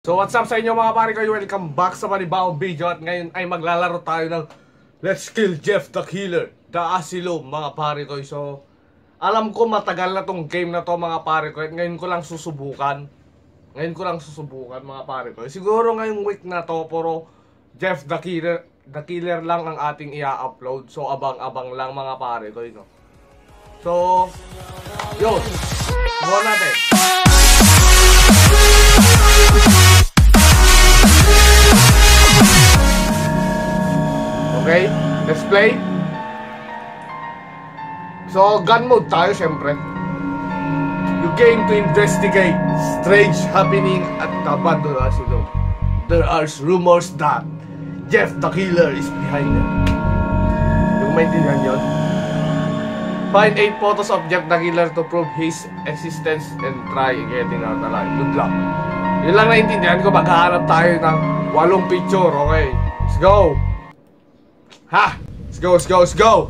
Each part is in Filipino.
So what's up sa inyo mga pare ko, welcome back sa panibawang video. At ngayon ay maglalaro tayo ng Let's Kill Jeff the Killer, The Asylum mga pare ko. So alam ko matagal na tong game na to mga pare ko, at ngayon ko lang susubukan. Mga pare ko. Siguro ngayong week na to, puro Jeff the Killer lang ang ating i-upload. So abang-abang lang mga pare ko, no? So yun, buwan natin. Okay, let's play. So, gun mode tayo syempre. You came to investigate strange happening at the abandoned asylum. There are rumors that Jeff the Killer is behind it. Yung maintindihan yun? Find 8 photos of Jeff the Killer to prove his existence and try getting out alive. Good luck. Yun lang naintindihan ko, maghahanap tayo ng 8 picture, okay? Let's go! Ha! Let's go!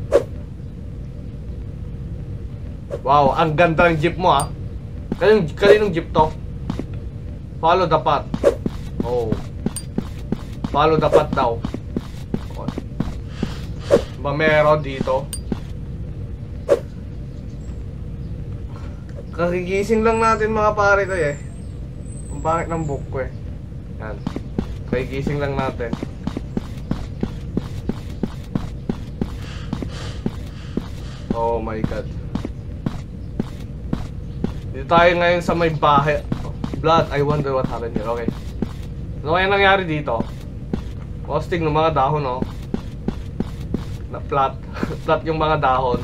Wow, ang ganda ng jeep mo, ah. Kaninong jeep to? Follow the path. Oh. Follow the path daw. Okay. Ba meron dito? Kagigising lang natin mga pare ko eh. Ang bakit ng book ko eh. Yan. Kagigising lang natin. Oh my god. Dito tayo ngayon sa may bahay. Blood, I wonder what happened here. Okay. Ano kaya nangyari dito? Posting ng mga dahon, oh. Na flat. Flat yung mga dahon.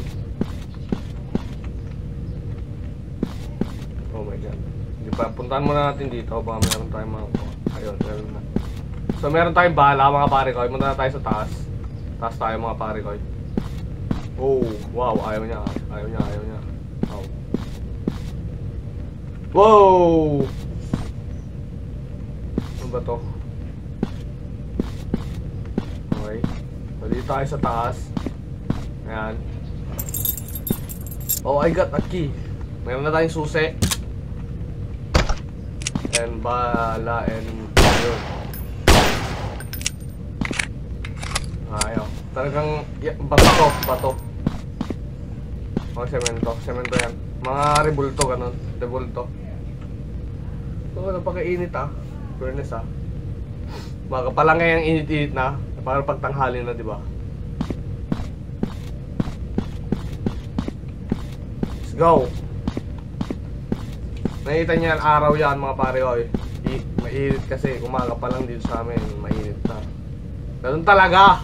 Oh my god. Hindi pa. Puntahan muna natin dito. Baka meron tayong mga... Ayun, meron na. So meron tayong bala mga pare ko. Punta na tayo sa taas. Taas tayo mga pare ko. Oh, wow, ayaw niya. Wow. Wow! Ano ba to? Okay. So, dito tayo sa taas. Ayan. Oh, I got a key. Mayroon na tayong susi. And bala and... Yun. Ayaw. Talagang... Bato. Oh, semento yan. Mga rebulto, ganun. Rebulto. So, napakainit ah. Furnace ah. Baka pala ngayang init-init na. Para pagtanghali na, diba? Let's go! Nakita niyan, araw yan mga pare ko. Mainit kasi. Umaga pa lang dito sa amin. Mainit na. Ganun talaga!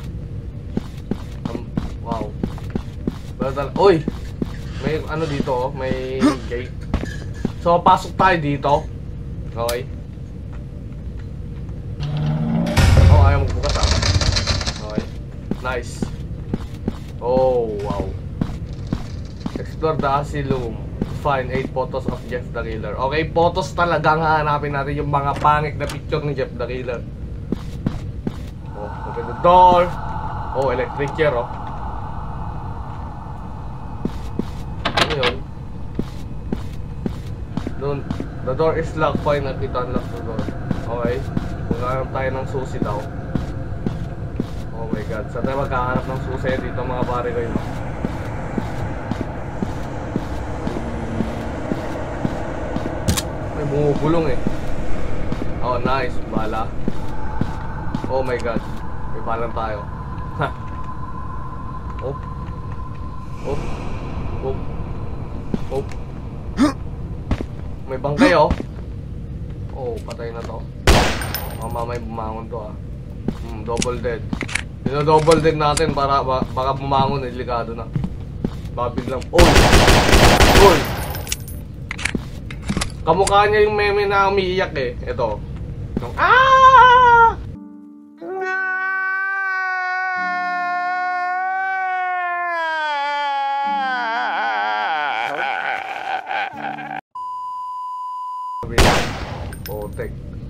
Wow. Uy! May ano dito, oh, may gate. So pasok tayo dito. Okay. Oh, ayaw magbukas ah. Okay. Nice. Oh, wow. Explore the asylum. Find 8 photos of Jeff the Killer. Okay, photos talaga ang hahanapin natin, yung mga pangit na picture ni Jeff the Killer. Oh, open the door. Oh, electric chair, oh. The door is locked. Fine, not unlock the door. Okay. Maghahanap tayo ng susi daw. Oh my god. Saan tayo maghahanap ng susi dito mga pare ko yun? May bumubulong eh. Oh nice. Bala. Oh my god. May balang tayo. Ha. Oh. May bangkay oh. Oh, patay na to. Mamay bumangon to ah. Double dead. Double dead natin para baka bumangon, delikado na. Babig lang. Oy! Kamukha niya yung meme na umiiyak eh. Ito. Yung ah! Oh, take.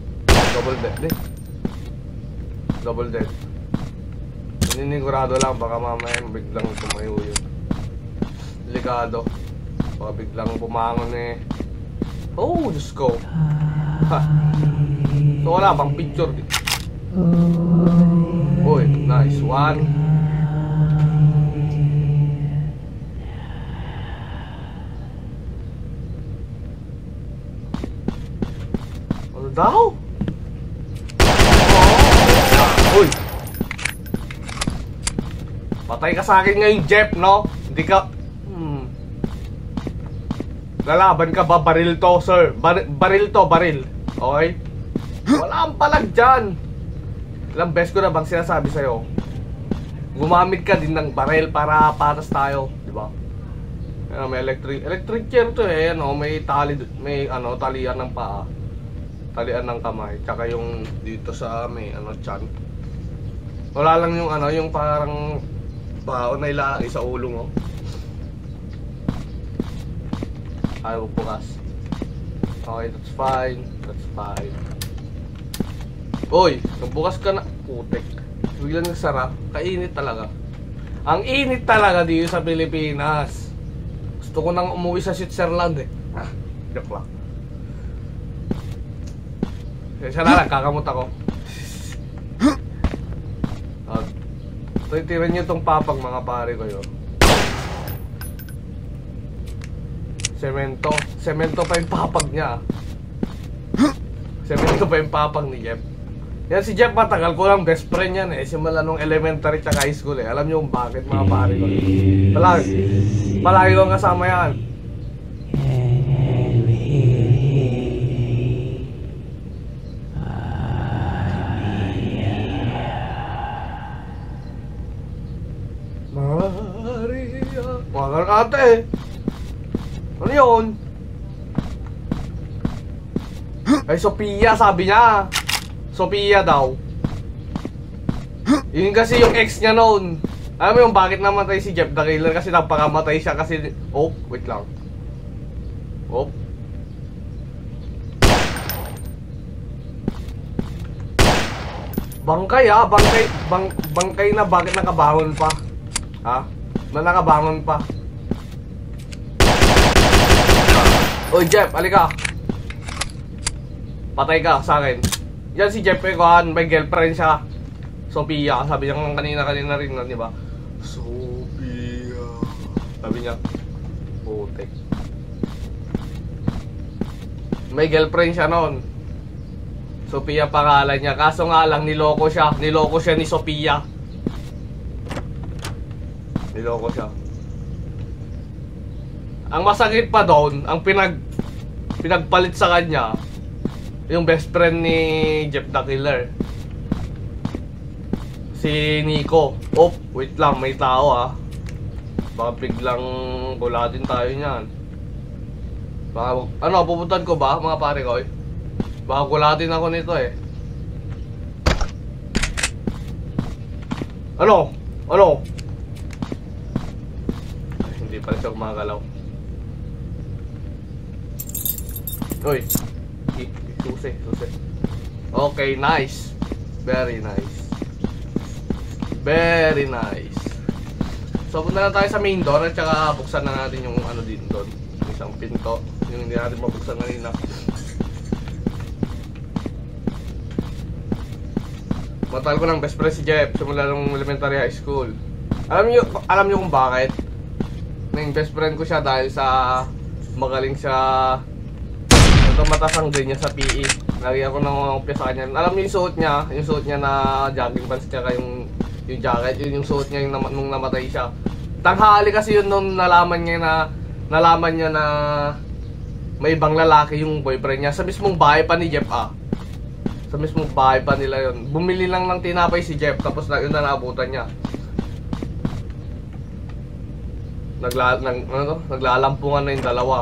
Double dead. Nininigurado lang, baka mamaya biglang tumayo yun. Delikado. Baka biglang bumangon eh. Oh, Diyos ko. Ha. So wala bang picture dito. Uy, nice one. Ano daw? Uy! Patay ka sa akin ngayon, Jeff, no? Hindi ka... Lalaban ka ba? Baril to, sir. Baril to, baril. Okay? Wala ang palag dyan. Ilang beses ko na bang sinasabi sa'yo, gumamit ka din ng baril para patas tayo, di ba? May electric chair to eh, ano, may tali, may ano, talian ng paa, talian ng kamay, tsaka yung dito sa may ano, chan. Wala lang yung ano, yung parang baon na ilalagay sa ulo mo. Ayaw bukas. Okay, that's fine. That's fine. Uy, bukas ka na. Putek. Biglang nagsara. Kainit talaga. Ang init talaga dito sa Pilipinas. Gusto ko nang umuwi sa Switzerland eh. Joke lang. Kaya na lang, kakamot ako. Tiran nyo itong papag mga pare ko yun. Semento pa yung papag niya. Semento pa yung papag ni Jeff. Yan si Jeff, matagal ko lang best friend yan eh. Simula nung elementary tsaka high school eh. Alam nyo kung bakit mga pare ko. Palagi ko kasama yan. Maria. Mga ate. Ano yun? Ay, Sophia, sabi niya. Sophia daw. Yun kasi yung ex niya noon. Alam mo yung bakit namatay si Jeff the Killer? Kasi napakamatay siya kasi... Oh, wait lang. Oh. Bangkay ah, bangkay na bakit nakabangon pa? Ha? Nakabangon pa. Oy Jeff, alika. Patay ka sa akin. Yan si Jeff Ecohan, may girlfriend siya. Sophia, sabi niya kanina rin, di ba? Sophia. Sabi niya, putek. May girlfriend siya noon. Sophia pangalan niya. Kaso nga lang, niloko siya. Niloko siya ni Sophia. Niloko siya. Ang masakit pa doon, ang pinagpalit sa kanya, yung best friend ni Jeff the Killer. Si Nico. Oh, wait lang, may tao ah. Baka biglang kulatin tayo niyan. Baka, ano, pupuntan ko ba mga pare ko eh? Baka kulatin ako nito eh. Ano? Ano? Ay, hindi pala siya gumagalaw. Uy. Susi. Okay, nice. Very nice. Very nice. So, punta na tayo sa main door at saka buksan na natin yung ano din doon. Isang pinto. Yung hindi natin mabuksan kanina. Matagal ko ng best friend si Jeff simula nung elementary high school. Alam niyo kung bakit? Naging best friend ko siya dahil sa magaling siya. Ito matasang din niya sa PE. Lagi ako nangungupya sa kanya. Alam niyo yung suot niya na jogging pants tsaka yung jacket, yun yung suot niya yung nung namatay siya. Tanghali kasi yun nung nalaman niya na may ibang lalaki yung boyfriend niya. Sa mismong bahay pa ni Jeff ah. Sa mismong bahay pa nila yun. Bumili lang ng tinapay si Jeff tapos yun na naabutan niya. Naglalampungan na yung dalawa.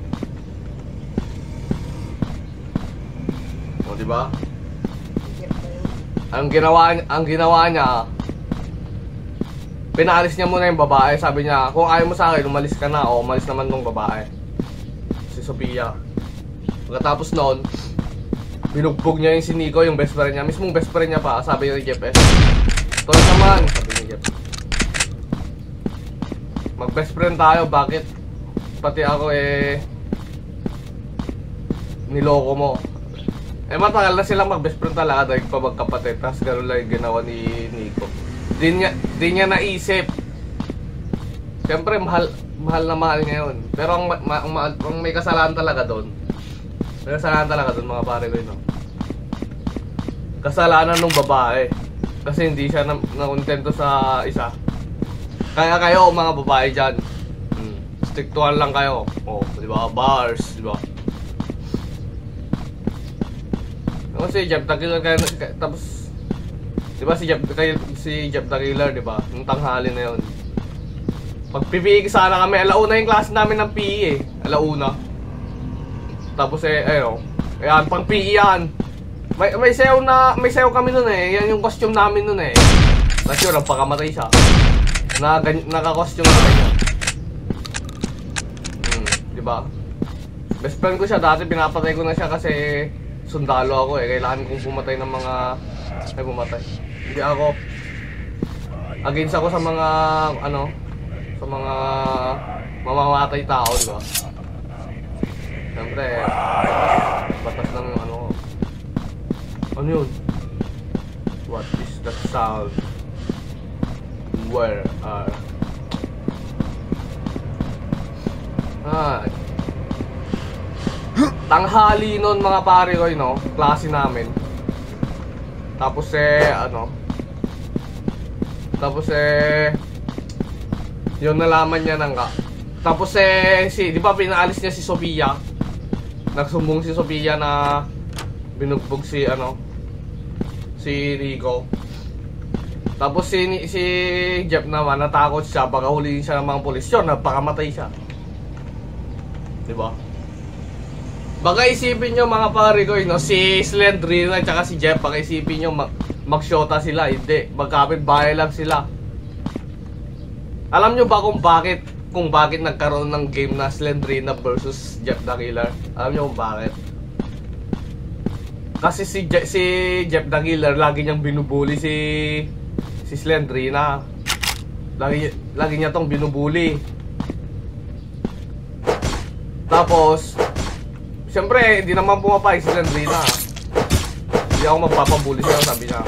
O, diba? Ang ginawa niya, pinalis niya muna yung babae. Sabi niya, kung ayaw mo sa akin, umalis ka na. O, umalis naman nung babae, si Sophia. Pagkatapos noon, binugbog niya yung si Nico, yung best friend niya. Mismong best friend niya pa. Sabi ni Jeff tol naman, sabi ni Jeff, mag best friend tayo. Bakit pati ako niloko mo? Eh matagal na silang mag-best friend talaga dahil pa magkapatid. Tapos gano'n lang yung ginawa ni Nico. Di niya naisip. Siyempre mahal na mahal niya yun. Pero ang may kasalanan talaga doon. May kasalanan talaga doon mga pare ko yun. No? Kasalanan ng babae. Kasi hindi siya nakontento sa isa. Kaya kayo mga babae dyan, stiktuhan lang kayo. Oh, di ba? Bars, di ba? Kasi Jeff the Killer kayo, tapos di ba si Jeff the Killer, di ba? Nung tanghali na yun. Pag-PE sana kami, alauna yung klase namin ng PE eh. Alauna. Tapos ayan, pang PE yan. May sayaw kami nun eh. Yan yung costume namin nun eh. Not sure, pagkamatay siya. Naka-costume na kanya. Diba? Best friend ko siya. Dati pinapatay ko na siya kasi sundalo ako eh. Kailangan kong pumatay ng mga... Ay, pumatay. Hindi ako. Against ako sa mga... sa mga... mamamatay tao, diba? Siyempre, batas ng ano yun? What is the sound? Where are... tanghali nun mga pare ko yun, klase namin. Tapos yun nalaman niya nang tapos di ba pinaalis niya si Sofia? Nagsumbong si Sofia na binugbog si Rico. Tapos si Jeff naman natakot siya, baka huliin siya ng mga pulis. Yun, napakamatay siya. Diba? Baka isipin nyo mga pare ko, si Slendrina at saka si Jeff, baka isipin nyo magsyota sila. Hindi, magkapit-bahay lang sila. Alam nyo ba kung bakit nagkaroon ng game na Slendrina versus Jeff the Killer? Alam nyo kung bakit? Kasi si Jeff the Killer, lagi niyang binubuli si Slendrina. Lagi niya tong binubuli. Tapos siyempre, hindi naman pumapayag si Slendrina. Hindi ako magpapabuli sa'yo, sabi niya.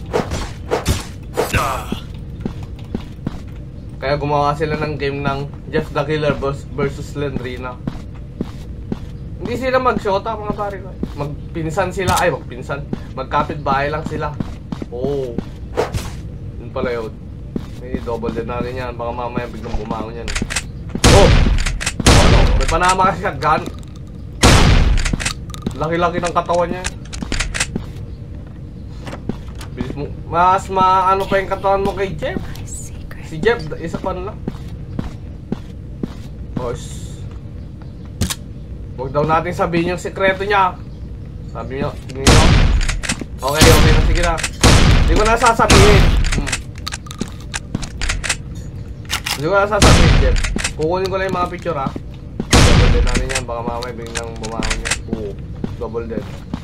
Kaya gumawa sila ng game ng Jeff the Killer versus Slendrina. Hindi sila magshota mga pare ko. Magpinsan sila, magkapit-bahay lang sila. Oo. Yun pala yun. May double dead na rin yan. Baka mamaya biglang bumangon yan. Oh! May panama kasi shotgun. Laki-laki ng katawan niya. Bilis mo. Mas maano pa yung katawan mo kay Jeff. Si Jeff, isa pa lang. Boss. Huwag daw natin sabihin yung sekreto niya. Sabi niyo. Okay na, sige na. Hindi ko na sasabihin. Hindi ko na sasabihin, Jeff. Kukunin ko lang yung mga picture, ha. Double dead natin yan. Baka mamaya biglang bumangon yan. Oo, double dead.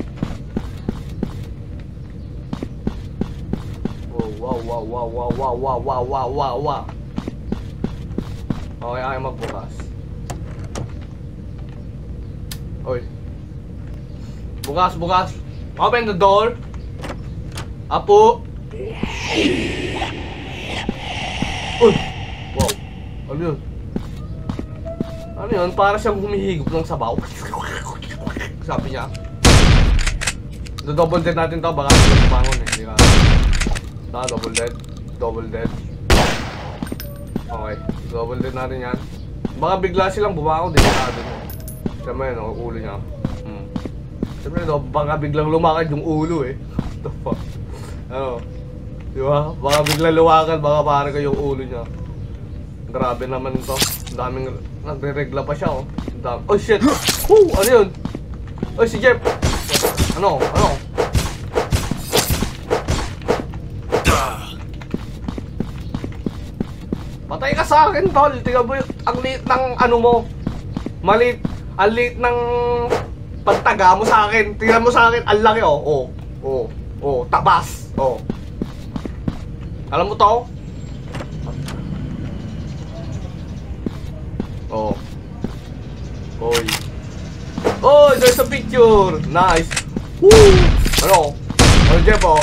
Wow. Okay, ayaw magbukas. Oy. Bukas. Open the door. Apo. Uy. Wow. Ano yun? Ano yun? Para siyang humihigop ng sabaw. Sabi niya. Double dead natin to. Baka hindi bumangon eh. Hindi ka. Double dead. Okay. Double dead natin yan. Baka bigla silang bumangon. Di ba natin. Sama yun, ulo niya. Siyempre, baka biglang lumakad yung ulo eh. What the fuck? Ano? Diba? Baka biglang lumakad, baka pare ko yung ulo niya. Grabe naman ito. Daming, nagre-regla pa siya oh. Oh shit! Ano yun? Oh si Jeff! Ano? Patay ka sa akin, tol! Tingnan mo ang liit ng ano mo. Ang liit ng pagtaga mo sa akin. Tingnan mo sa akin, ang laki oh. Tabas. Oh. Alam mo to? Oh. Oy, there's a picture. Nice. Woo! Ano? Ano, Jeff, oh?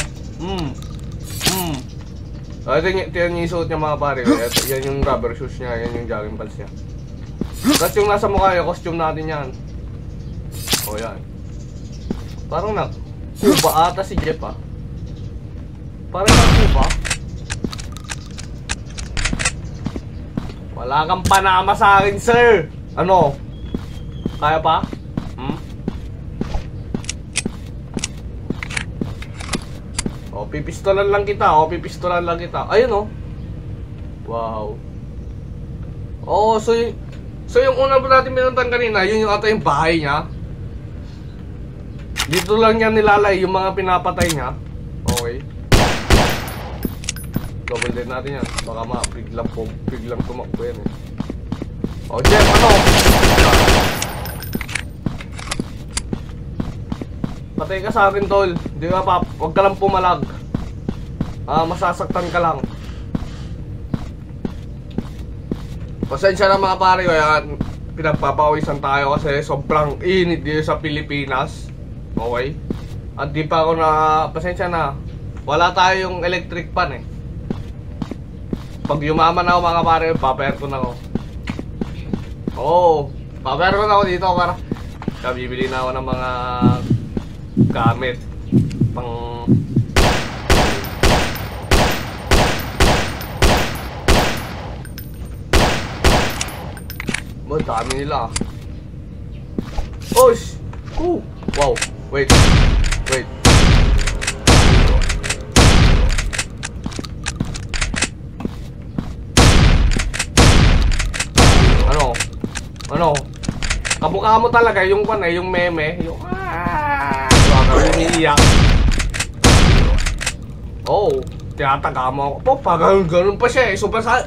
Ito yung isuot niya mga pare. Yan yung rubber shoes niya, yan yung jogging pants niya. Tapos yung nasa mukha niya, costume natin yan. O yan. Parang kuba ata si Jeff, ah. Parang kuba. Wala kang panama sa akin, sir. Ano? Kaya pa? O, pipistolan lang kita. Ayun, oh. Wow. Oh, so yung una po natin pinuntan kanina, yun yung ata yung bahay niya. Dito lang niya nilalay yung mga pinapatay niya. Okay. Double din natin yan. Baka biglang tumakbo yan, eh. O, Jeff, ano? Patay ka sa akin, tol. Di ka pa, huwag ka lang pumalag. Masasaktan ka lang. Pasensya na mga pare ko, yan. Pinagpapawisan tayo kasi sobrang init dito sa Pilipinas. Okay? At di pa ako pasensya na. Wala tayong electric pan, eh. Pag yumaman ako mga pare, papaircon ako. Oo, papaircon ako dito para bibili na ako ng mga gamit pang dami nila. Osh! Wow, wait. Ano? Kamukha mo talaga yung yung meme, yung umiiyak. Oh, tinataga mo ako. Pag ganun pa siya, eh. Super sa...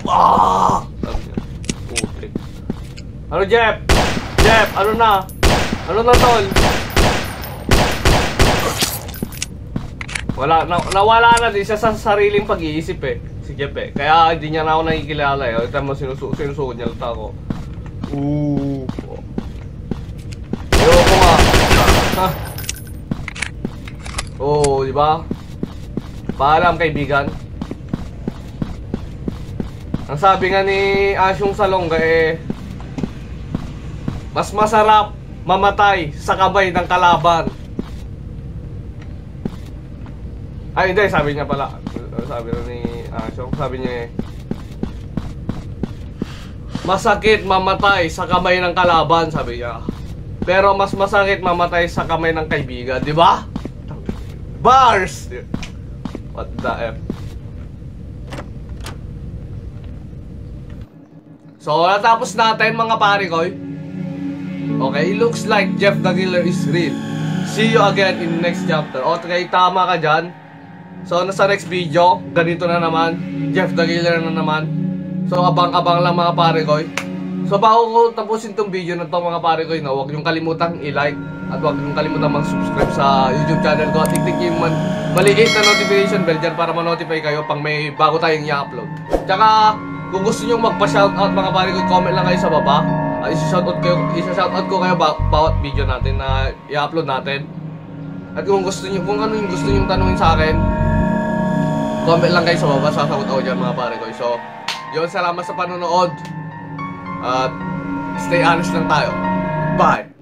Putik. Ano, Jeff? Ano na? Ano na, tol? Nawala na din siya sa sariling pag-iisip, eh. Si Jeff, eh. Kaya hindi niya na ako nakikilala, eh. Ito mo, sinusuot niya lang ako. Ayoko nga. Ha? Oo, di ba? Paalam, kaibigan. Ang sabi nga ni Asyong Salonga, eh, mas masarap mamatay sa kamay ng kalaban. Ay, hindi, sabi niya pala. Sabi ni Asyong, sabi niya, masakit mamatay sa kamay ng kalaban, sabi niya. Pero mas masakit mamatay sa kamay ng kaibigan, di ba? Bars! What the F? So, natapos natin mga pare ko. Okay, it looks like Jeff the Killer is real. See you again in next chapter. Okay, tama ka dyan. So, nasa next video, ganito na naman. Jeff the Killer na naman. So, abang-abang lang mga pare ko. So, bago ko tapusin tong video na to mga pare ko, huwag yung kalimutang i-like at huwag yung kalimutang mag-subscribe sa YouTube channel ko. Tik-tik yung maliit na notification bell dyan para ma-notify kayo pag may bago tayong i-upload. Tsaka, kung gusto nyo magpa-shoutout mga pare ko, comment lang kayo sa baba. Isa-shoutout ko kayo bawat video natin na i-upload natin. At kung ano yung gusto nyo tanungin sa akin, comment lang kayo sa baba, sasagot ako dyan mga pare ko. So, yun, salamat sa panonood. At stay honest lang tayo. Bye!